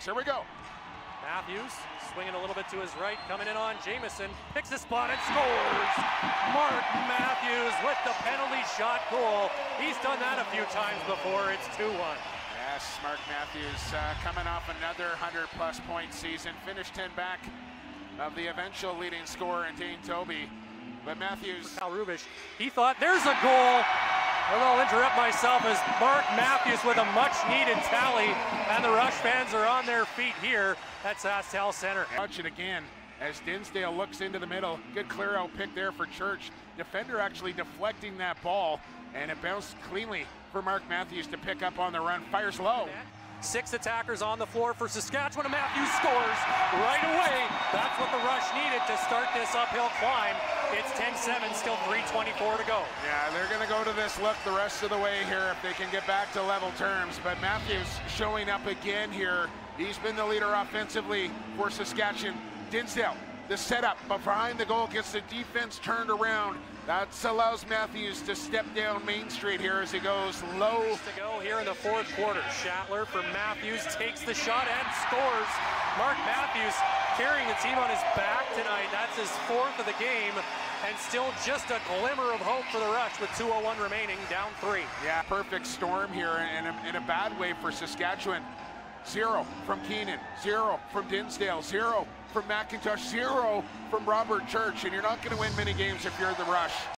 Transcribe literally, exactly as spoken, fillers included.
Here we go. Matthews swinging a little bit to his right, coming in on Jamison, picks the spot and scores! Mark Matthews with the penalty shot goal. He's done that a few times before. It's two one. Yes, Mark Matthews uh, coming off another one hundred plus point season, finished ten back of the eventual leading scorer in Dane Toby. But Matthews... Kyle Rubish, he thought, there's a goal! And I'll interrupt myself as Mark Matthews with a much-needed tally, and the Rush fans are on their feet here at Saskatchewan Center. Watch it again as Dinsdale looks into the middle. Good clear-out pick there for Church. Defender actually deflecting that ball, and it bounced cleanly for Mark Matthews to pick up on the run. Fires low. Six attackers on the floor for Saskatchewan, and Matthews scores right away. That's what the Rush needed to start this uphill climb. It's ten seven, still three twenty-four to go. Yeah, they're going to go to this look the rest of the way here if they can get back to level terms. But Matthews showing up again here. He's been the leader offensively for Saskatchewan. Dinsdale, the setup, but behind the goal gets the defense turned around. That allows Matthews to step down Main Street here as he goes low. To go here in the fourth quarter. Shatler for Matthews, takes the shot and scores. Mark Matthews carrying the team on his back tonight. That's his fourth of the game, and still just a glimmer of hope for the Rush with two oh one remaining, down three. Yeah, perfect storm here in a, in a bad way for Saskatchewan. Zero from Keenan, zero from Dinsdale, zero from McIntosh, zero from Robert Church, and you're not going to win many games if you're the Rush.